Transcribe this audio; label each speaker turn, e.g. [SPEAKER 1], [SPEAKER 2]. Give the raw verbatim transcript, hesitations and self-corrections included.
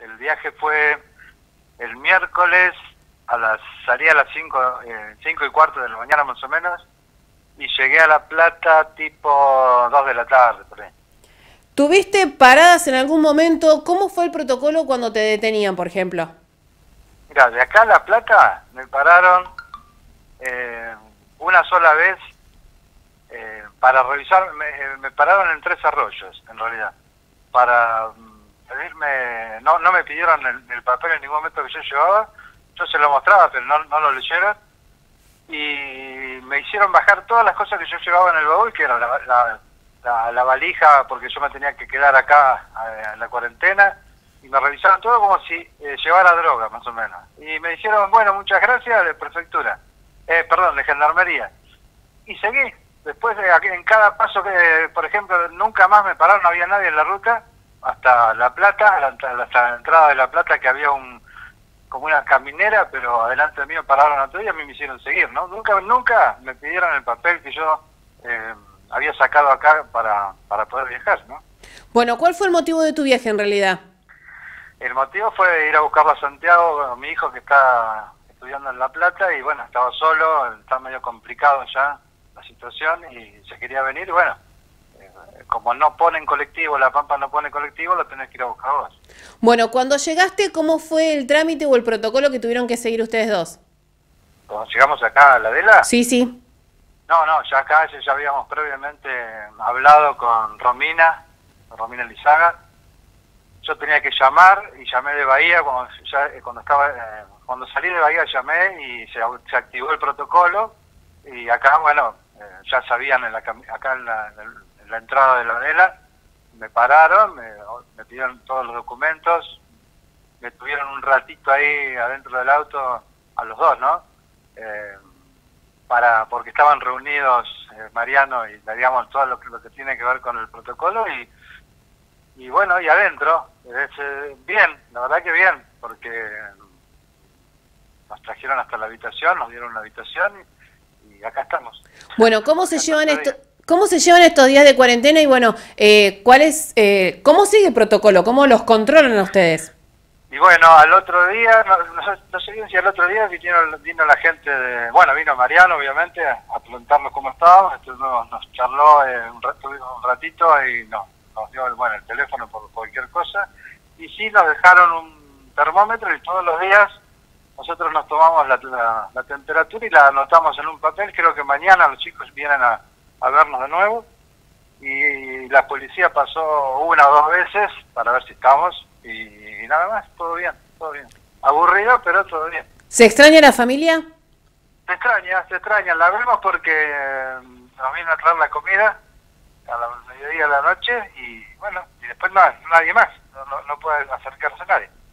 [SPEAKER 1] el viaje fue el miércoles, a las salí a las cinco, eh, cinco y cuarto de la mañana más o menos, y llegué a La Plata tipo dos de la tarde, por ahí.
[SPEAKER 2] ¿Tuviste paradas en algún momento? ¿Cómo fue el protocolo cuando te detenían, por ejemplo?
[SPEAKER 1] Mira, de acá a La Plata me pararon eh, una sola vez eh, para revisar, me, eh, me pararon en Tres Arroyos, en realidad, para mm, pedirme, no no me pidieron el, el papel en ningún momento que yo llevaba, yo se lo mostraba, pero no, no lo leyeron, y me hicieron bajar todas las cosas que yo llevaba en el baúl, que era la, la, la, la valija, porque yo me tenía que quedar acá eh, en la cuarentena, y me revisaron todo como si eh, llevara droga, más o menos. Y me dijeron, bueno, muchas gracias, de prefectura, eh, perdón, de gendarmería. Y seguí. Después, de, en cada paso que, por ejemplo, nunca más me pararon, no había nadie en la ruta, hasta La Plata, hasta la entrada de La Plata, que había un como una caminera, pero adelante mío pararon a todo y a mí me hicieron seguir, ¿no? Nunca nunca me pidieron el papel que yo eh, había sacado acá para, para poder viajar, ¿no?
[SPEAKER 2] Bueno, ¿cuál fue el motivo de tu viaje en realidad?
[SPEAKER 1] El motivo fue ir a buscarlo a Santiago, bueno, mi hijo que está estudiando en La Plata, y bueno, estaba solo, está medio complicado ya la situación y se quería venir, y bueno, eh, como no ponen colectivo, La Pampa no pone colectivo, lo tenés que ir a buscar vos.
[SPEAKER 2] Bueno, cuando llegaste, ¿cómo fue el trámite o el protocolo que tuvieron que seguir ustedes dos?
[SPEAKER 1] Cuando llegamos acá a la Adela,
[SPEAKER 2] Sí, sí.
[SPEAKER 1] no, no, ya acá ya habíamos previamente hablado con Romina, con Romina Lizaga. Yo tenía que llamar y llamé de Bahía, cuando, ya, cuando, estaba, eh, cuando salí de Bahía llamé y se, se activó el protocolo, y acá, bueno, eh, ya sabían en la, acá en la, en la entrada de la Adela, me pararon, me, me pidieron todos los documentos, me tuvieron un ratito ahí adentro del auto, a los dos, ¿no? Eh, para porque estaban reunidos eh, Mariano y, digamos, todo lo que, lo que tiene que ver con el protocolo, y y bueno, y adentro, es, eh, bien, la verdad que bien, porque nos trajeron hasta la habitación, nos dieron una habitación, y, y acá estamos.
[SPEAKER 2] Bueno, ¿cómo se llevan esto? ¿Cómo se llevan estos días de cuarentena y bueno, eh, cuál es, eh, cómo sigue el protocolo? ¿Cómo los controlan a ustedes?
[SPEAKER 1] Y bueno, al otro día, no, no, no sé bien si al otro día vino, vino la gente de, bueno, vino Mariano obviamente a, a preguntarnos cómo estábamos, nos, nos charló eh, un, rato, un ratito y no, nos dio bueno, el teléfono por cualquier cosa, y sí nos dejaron un termómetro y todos los días nosotros nos tomamos la, la, la temperatura y la anotamos en un papel. Creo que mañana los chicos vienen a, a vernos de nuevo, y la policía pasó una o dos veces para ver si estamos, y, y nada más, todo bien, todo bien. Aburrido, pero todo bien.
[SPEAKER 2] ¿Se extraña la familia?
[SPEAKER 1] Se extraña, se extraña, la vemos porque nos vino a traer la comida a la mediodía de la noche, y bueno, y después no, nadie más, no, no, no puede acercarse a nadie.